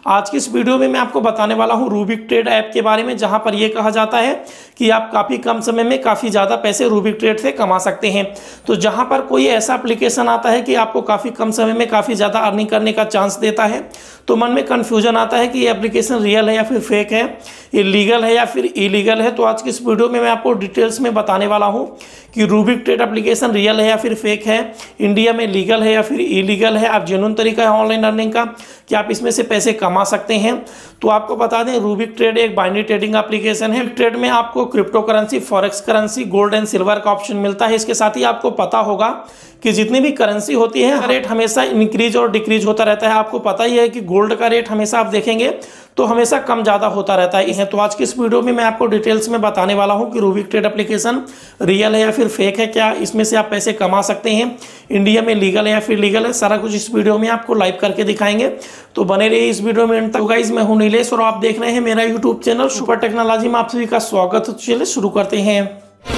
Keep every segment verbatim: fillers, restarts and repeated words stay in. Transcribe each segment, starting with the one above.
आज की इस वीडियो में मैं आपको बताने वाला हूं रूबिक ट्रेड ऐप के बारे में, जहां पर यह कहा जाता है कि आप काफ़ी कम समय में काफ़ी ज़्यादा पैसे रूबिक ट्रेड से कमा सकते हैं। तो जहां पर कोई ऐसा एप्लीकेशन आता है कि आपको काफ़ी कम समय में काफ़ी ज़्यादा अर्निंग करने का चांस देता है, तो मन में कन्फ्यूजन आता है कि ये एप्लीकेशन रियल है या फिर फेक है, ये लीगल है या फिर इलीगल है। तो आज की इस वीडियो में मैं आपको डिटेल्स में बताने वाला हूँ कि रूबिक ट्रेड एप्लीकेशन रियल है या फिर फेक है, इंडिया में लीगल है या फिर इलीगल है, आप जेन्युइन तरीका है ऑनलाइन अर्निंग का कि आप इसमें से पैसे कमा सकते हैं। तो आपको बता दें, रूबिक ट्रेड एक बाइनरी ट्रेडिंग एप्लीकेशन है। ट्रेड में आपको crypto currency, forex currency, gold and silver का ऑप्शन मिलता है। इसके साथ ही आपको पता होगा कि जितनी भी करेंसी होती है रेट हमेशा इंक्रीज और डिक्रीज होता रहता है। आपको पता ही है कि गोल्ड का रेट हमेशा आप देखेंगे तो हमेशा कम ज़्यादा होता रहता है। तो आज की इस वीडियो में मैं आपको डिटेल्स में बताने वाला हूं कि रूबिक ट्रेड एप्लीकेशन रियल है या फिर फेक है, क्या इसमें से आप पैसे कमा सकते हैं, इंडिया में लीगल है या फिर लीगल है, सारा कुछ इस वीडियो में आपको लाइव करके दिखाएंगे। तो बने रहिए इस वीडियो में एंड तक। गाइस, मैं हूं नीलेश और आप देख रहे हैं मेरा यूट्यूब चैनल सुपर टेक्नोलॉजी में आप सभी का स्वागत है। चलिए शुरू करते हैं।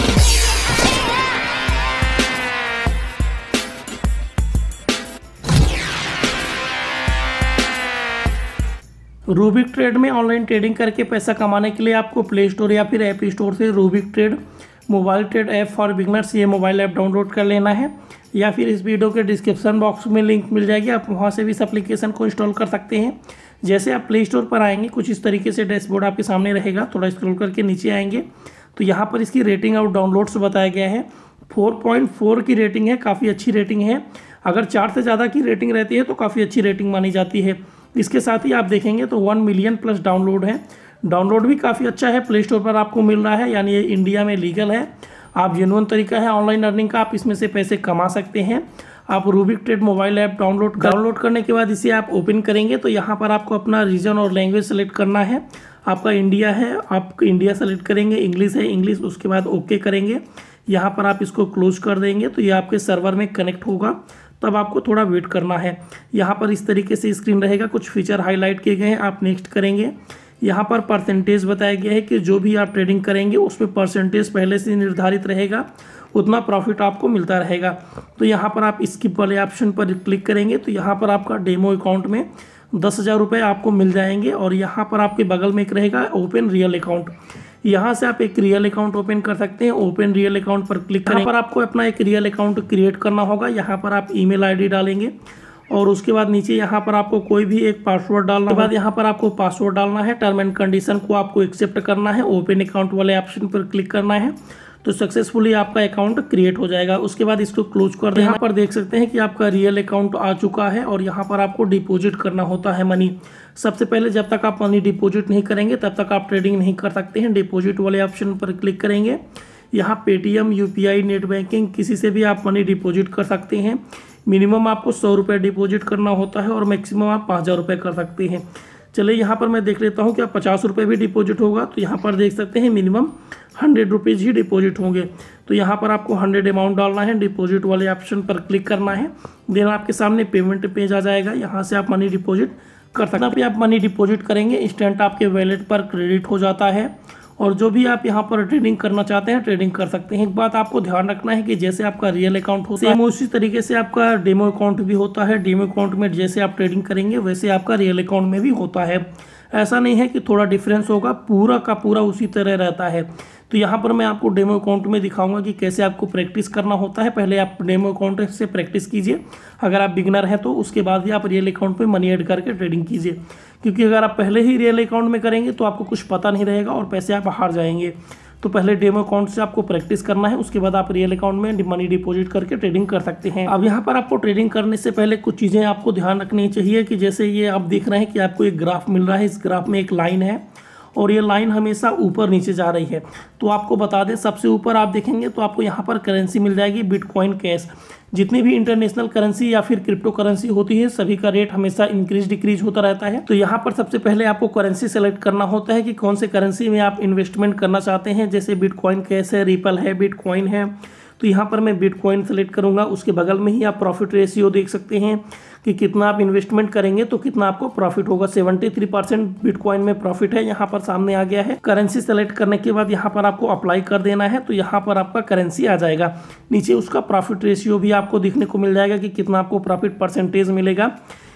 रूबिक ट्रेड में ऑनलाइन ट्रेडिंग करके पैसा कमाने के लिए आपको प्ले स्टोर या फिर ऐप स्टोर से Rubik trade mobile trade app for beginners ये मोबाइल ऐप डाउनलोड कर लेना है, या फिर इस वीडियो के डिस्क्रिप्शन बॉक्स में लिंक मिल जाएगी, आप वहां से भी इस एप्लीकेशन को इंस्टॉल कर सकते हैं। जैसे आप प्ले स्टोर पर आएंगे, कुछ इस तरीके से डैशबोर्ड आपके सामने रहेगा। थोड़ा स्क्रॉल करके नीचे आएंगे तो यहाँ पर इसकी रेटिंग और डाउनलोड्स बताया गया है। फोर पॉइंट फोर की रेटिंग है, काफ़ी अच्छी रेटिंग है। अगर चार से ज़्यादा की रेटिंग रहती है तो काफ़ी अच्छी रेटिंग मानी जाती है। इसके साथ ही आप देखेंगे तो वन मिलियन प्लस डाउनलोड है। डाउनलोड भी काफ़ी अच्छा है, प्ले स्टोर पर आपको मिल रहा है, यानी ये इंडिया में लीगल है। आप जेन्युइन तरीका है ऑनलाइन अर्निंग का, आप इसमें से पैसे कमा सकते हैं। आप Rubik trade mobile app download download करने के बाद इसे आप ओपन करेंगे तो यहाँ पर आपको अपना रीजन और लैंग्वेज सेलेक्ट करना है। आपका इंडिया है, आप इंडिया सेलेक्ट करेंगे, इंग्लिश है इंग्लिश, उसके बाद ओके करेंगे। यहाँ पर आप इसको क्लोज कर देंगे तो ये आपके सर्वर में कनेक्ट होगा, तब आपको थोड़ा वेट करना है। यहाँ पर इस तरीके से स्क्रीन रहेगा, कुछ फीचर हाईलाइट किए गए हैं, आप नेक्स्ट करेंगे। यहाँ पर परसेंटेज बताया गया है कि जो भी आप ट्रेडिंग करेंगे उसमें परसेंटेज पहले से निर्धारित रहेगा, उतना प्रॉफिट आपको मिलता रहेगा। तो यहाँ पर आप स्किप वाले ऑप्शन पर क्लिक करेंगे तो यहाँ पर आपका डेमो अकाउंट में दस हज़ार रुपये आपको मिल जाएंगे। और यहाँ पर आपके बगल में एक रहेगा ओपन रियल अकाउंट, यहाँ से आप एक रियल अकाउंट ओपन कर सकते हैं। ओपन रियल अकाउंट पर क्लिक करें, यहाँ पर आपको अपना एक रियल अकाउंट क्रिएट करना होगा। यहाँ पर आप ईमेल आईडी डालेंगे और उसके बाद नीचे यहाँ पर आपको कोई भी एक पासवर्ड डालना है। बाद यहाँ पर आपको पासवर्ड डालना है, टर्म एंड कंडीशन को आपको एक्सेप्ट करना है, ओपन अकाउंट वाले ऑप्शन पर क्लिक करना है तो सक्सेसफुली आपका अकाउंट क्रिएट हो जाएगा। उसके बाद इसको क्लोज कर दें। यहाँ पर देख सकते हैं कि आपका रियल अकाउंट आ चुका है और यहाँ पर आपको डिपॉजिट करना होता है मनी। सबसे पहले जब तक आप मनी डिपॉजिट नहीं करेंगे तब तक आप ट्रेडिंग नहीं कर सकते हैं। डिपॉजिट वाले ऑप्शन पर क्लिक करेंगे, यहाँ पेटीएम, यूपीआई, नेट बैंकिंग किसी से भी आप मनी डिपॉजिट कर सकते हैं। मिनिमम आपको सौ रुपये डिपॉजिट करना होता है और मैक्सिमम आप पाँच हज़ार रुपये कर सकते हैं। चलिए यहाँ पर मैं देख लेता हूँ क्या पचास रुपये भी डिपॉजिट होगा। तो यहाँ पर देख सकते हैं मिनिमम हंड्रेड रुपीज़ ही डिपॉजिट होंगे। तो यहाँ पर आपको हंड्रेड अमाउंट डालना है, डिपॉजिट वाले ऑप्शन पर क्लिक करना है, देन आपके सामने पेमेंट पेज आ जाएगा। यहाँ से आप मनी डिपॉजिट कर सकते हैं। आप मनी डिपॉजिट करेंगे, इंस्टेंट आपके वैलेट पर क्रेडिट हो जाता है और जो भी आप यहाँ पर ट्रेडिंग करना चाहते हैं ट्रेडिंग कर सकते हैं। एक बात आपको ध्यान रखना है कि जैसे आपका रियल अकाउंट होता है उसी तरीके से आपका डेमो अकाउंट भी होता है। डेमो अकाउंट में जैसे आप ट्रेडिंग करेंगे वैसे आपका रियल अकाउंट में भी होता है। ऐसा नहीं है कि थोड़ा डिफरेंस होगा, पूरा का पूरा उसी तरह रहता है। तो यहाँ पर मैं आपको डेमो अकाउंट में दिखाऊंगा कि कैसे आपको प्रैक्टिस करना होता है। पहले आप डेमो अकाउंट से प्रैक्टिस कीजिए, अगर आप बिगनर हैं तो उसके बाद ही आप रियल अकाउंट में मनी ऐड करके ट्रेडिंग कीजिए, क्योंकि अगर आप पहले ही रियल अकाउंट में करेंगे तो आपको कुछ पता नहीं रहेगा और पैसे आप हार जाएंगे। तो पहले डेमो अकाउंट से आपको प्रैक्टिस करना है, उसके बाद आप रियल अकाउंट में मनी डिपॉजिट करके ट्रेडिंग कर सकते हैं। अब यहाँ पर आपको ट्रेडिंग करने से पहले कुछ चीज़ें आपको ध्यान रखनी चाहिए कि जैसे ये आप देख रहे हैं कि आपको एक ग्राफ मिल रहा है, इस ग्राफ में एक लाइन है और ये लाइन हमेशा ऊपर नीचे जा रही है। तो आपको बता दें, सबसे ऊपर आप देखेंगे तो आपको यहाँ पर करेंसी मिल जाएगी बिटकॉइन कैश। जितनी भी इंटरनेशनल करेंसी या फिर क्रिप्टो करेंसी होती है सभी का रेट हमेशा इंक्रीज डिक्रीज होता रहता है। तो यहाँ पर सबसे पहले आपको करेंसी सेलेक्ट करना होता है कि कौन से करेंसी में आप इन्वेस्टमेंट करना चाहते हैं। जैसे बिटकॉइन कैश है, रिपल है, बिटकॉइन है, तो यहाँ पर मैं बिटकॉइन सेलेक्ट करूँगा। उसके बगल में ही आप प्रॉफिट रेशियो देख सकते हैं कि कितना आप इन्वेस्टमेंट करेंगे तो कितना आपको प्रॉफिट होगा। तिहत्तर परसेंट बिटकॉइन में प्रॉफिट है, यहाँ पर सामने आ गया है। करेंसी सेलेक्ट करने के बाद यहाँ पर आपको अप्लाई कर देना है तो यहाँ पर आपका करेंसी आ जाएगा। नीचे उसका प्रॉफिट रेशियो भी आपको देखने को मिल जाएगा कि कितना आपको प्रॉफिट परसेंटेज मिलेगा।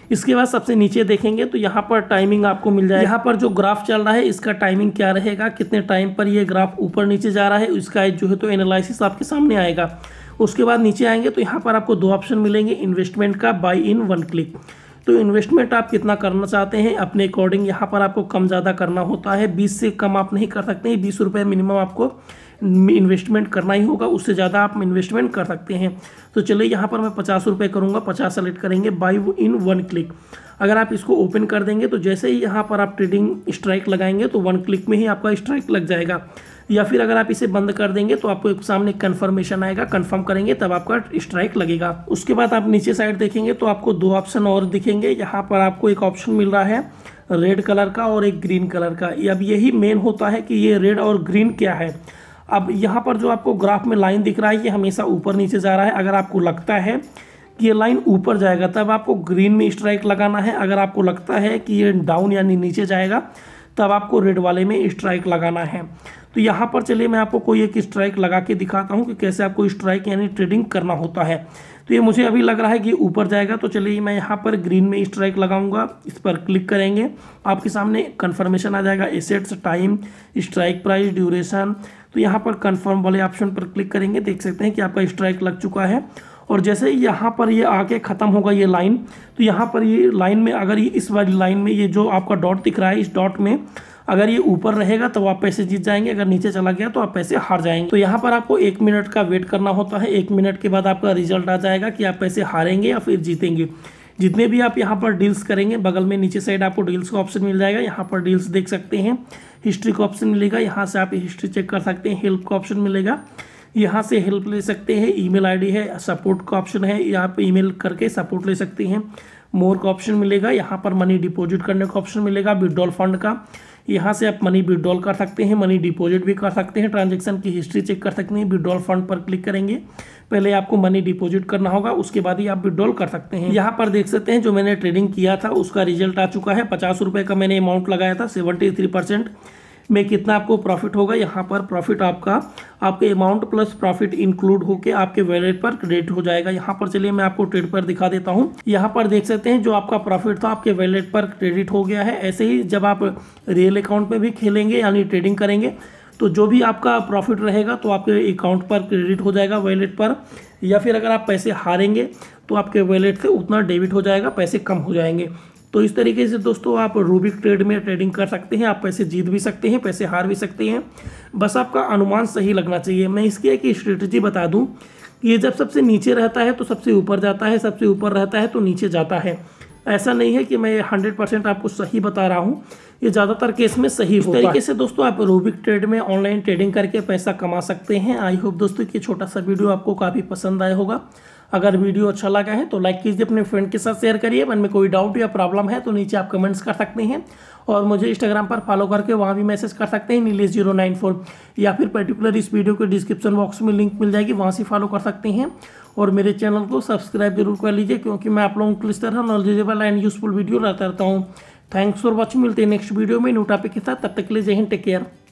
इसके बाद सबसे नीचे देखेंगे तो यहाँ पर टाइमिंग आपको मिल जाएगा। यहाँ पर जो ग्राफ चल रहा है इसका टाइमिंग क्या रहेगा, कितने टाइम पर ये ग्राफ ऊपर नीचे जा रहा है, इसका जो है तो एनालिसिस आपके सामने आएगा। उसके बाद नीचे आएंगे तो यहाँ पर आपको दो ऑप्शन मिलेंगे, इन्वेस्टमेंट का, बाई इन वन क्लिक। तो इन्वेस्टमेंट आप कितना करना चाहते हैं अपने अकॉर्डिंग यहाँ पर आपको कम ज़्यादा करना होता है। बीस से कम आप नहीं कर सकते हैं, बीस रुपये मिनिमम आपको इन्वेस्टमेंट करना ही होगा, उससे ज़्यादा आप इन्वेस्टमेंट कर सकते हैं। तो चलिए यहाँ पर मैं पचास रुपये करूँगा, पचास सेलेक्ट करेंगे, बाई इन वन क्लिक। अगर आप इसको ओपन कर देंगे तो जैसे ही यहाँ पर आप ट्रेडिंग स्ट्राइक लगाएंगे तो वन क्लिक में ही आपका स्ट्राइक लग जाएगा। या फिर अगर आप इसे बंद कर देंगे तो आपको एक सामने कन्फर्मेशन आएगा, कन्फर्म करेंगे तब आपका स्ट्राइक लगेगा। उसके बाद आप नीचे साइड देखेंगे तो आपको दो ऑप्शन और दिखेंगे। यहाँ पर आपको एक ऑप्शन मिल रहा है रेड कलर का और एक ग्रीन कलर का। अब यही मेन होता है कि ये रेड और ग्रीन क्या है। अब यहाँ पर जो आपको ग्राफ में लाइन दिख रहा है ये हमेशा ऊपर नीचे जा रहा है। अगर आपको लगता है कि ये लाइन ऊपर जाएगा तब आपको ग्रीन में स्ट्राइक लगाना है। अगर आपको लगता है कि ये डाउन यानी नीचे जाएगा तब आपको रेड वाले में स्ट्राइक लगाना है। तो यहाँ पर चलिए मैं आपको कोई एक स्ट्राइक लगा के दिखाता हूँ कि कैसे आपको स्ट्राइक यानी ट्रेडिंग करना होता है। तो ये मुझे अभी लग रहा है कि ऊपर जाएगा, तो चलिए मैं यहाँ पर ग्रीन में स्ट्राइक लगाऊंगा। इस पर क्लिक करेंगे, आपके सामने कन्फर्मेशन आ जाएगा, assets, time, strike price, duration. तो यहाँ पर कन्फर्म वाले ऑप्शन पर क्लिक करेंगे, देख सकते हैं कि आपका स्ट्राइक लग चुका है। और जैसे ही यहाँ पर ये आके ख़त्म होगा ये लाइन, तो यहाँ पर ये लाइन में अगर ये इस वाली लाइन में ये जो आपका डॉट दिख रहा है इस डॉट में अगर ये ऊपर रहेगा तो आप पैसे जीत जाएंगे, अगर नीचे चला गया तो आप पैसे हार जाएंगे। तो यहाँ पर आपको एक मिनट का वेट करना होता है। एक मिनट के बाद आपका रिजल्ट आ जाएगा कि आप पैसे हारेंगे या फिर जीतेंगे। जितने भी आप यहाँ पर डील्स करेंगे, बगल में नीचे साइड आपको डील्स का ऑप्शन मिल जाएगा। यहाँ पर डील्स देख सकते हैं, हिस्ट्री का ऑप्शन मिलेगा, यहाँ से आप हिस्ट्री चेक कर सकते हैं। हेल्प का ऑप्शन मिलेगा, यहाँ से हेल्प ले सकते हैं। ईमेल आईडी है, सपोर्ट का ऑप्शन है, यहाँ पे ईमेल करके सपोर्ट ले सकते हैं। मोर का ऑप्शन मिलेगा, यहाँ पर मनी डिपॉजिट करने का ऑप्शन मिलेगा। विड्रॉल फंड का, यहाँ से आप मनी विड्रॉल कर सकते हैं, मनी डिपॉजिट भी कर सकते हैं, ट्रांजैक्शन की हिस्ट्री चेक कर सकते हैं। विड्रॉल फंड पर क्लिक करेंगे, पहले आपको मनी डिपॉजिट करना होगा, उसके बाद ही आप विड्रॉल कर सकते हैं। यहाँ पर देख सकते हैं जो मैंने ट्रेडिंग किया था उसका रिजल्ट आ चुका है। पचास रुपये का मैंने अमाउंट लगाया था, सेवेंटी थ्री परसेंट में कितना आपको प्रॉफिट होगा। यहाँ पर प्रॉफिट आपका आपके अमाउंट प्लस प्रॉफिट इंक्लूड होके आपके वैलेट पर क्रेडिट हो जाएगा। यहाँ पर चलिए मैं आपको ट्रेड पर दिखा देता हूँ। यहाँ पर देख सकते हैं जो आपका प्रॉफिट था आपके वैलेट पर क्रेडिट हो गया है। ऐसे ही जब आप रियल अकाउंट में भी खेलेंगे यानी ट्रेडिंग करेंगे तो जो भी आपका प्रॉफिट रहेगा तो आपके अकाउंट पर क्रेडिट हो जाएगा, वैलेट पर। या फिर अगर आप पैसे हारेंगे तो आपके वैलेट से उतना डेबिट हो जाएगा, पैसे कम हो जाएंगे। तो इस तरीके से दोस्तों आप रूबिक ट्रेड में ट्रेडिंग कर सकते हैं। आप पैसे जीत भी सकते हैं, पैसे हार भी सकते हैं, बस आपका अनुमान सही लगना चाहिए। मैं इसकी एक स्ट्रेटजी बता दूं कि ये जब सबसे नीचे रहता है तो सबसे ऊपर जाता है, सबसे ऊपर रहता है तो नीचे जाता है। ऐसा नहीं है कि मैं हंड्रेड परसेंट आपको सही बता रहा हूँ, ये ज़्यादातर केस में सही होता है। इस तरीके से दोस्तों आप रूबिक ट्रेड में ऑनलाइन ट्रेडिंग करके पैसा कमा सकते हैं। आई होप दोस्तों कि छोटा सा वीडियो आपको काफ़ी पसंद आया होगा। अगर वीडियो अच्छा लगा है तो लाइक कीजिए, अपने फ्रेंड के साथ शेयर करिए। मन में कोई डाउट या प्रॉब्लम है तो नीचे आप कमेंट्स कर सकते हैं और मुझे इंस्टाग्राम पर फॉलो करके वहाँ भी मैसेज कर सकते हैं नीलेश जीरो नाइन फोर, या फिर पर्टिकुलर इस वीडियो के डिस्क्रिप्शन बॉक्स में लिंक मिल जाएगी, वहाँ से फॉलो कर सकते हैं। और मेरे चैनल को सब्सक्राइब जरूर कर लीजिए क्योंकि मैं आप लोगों को इस तरह नॉलेजेबल एंड यूजफुल वीडियो लाता रहता हूँ। थैंक्स फॉर वॉचिंग, मिलते हैं नेक्स्ट वीडियो में न्यू टॉपिक के साथ। तब तक के लिए जय हिंद, टेक केयर।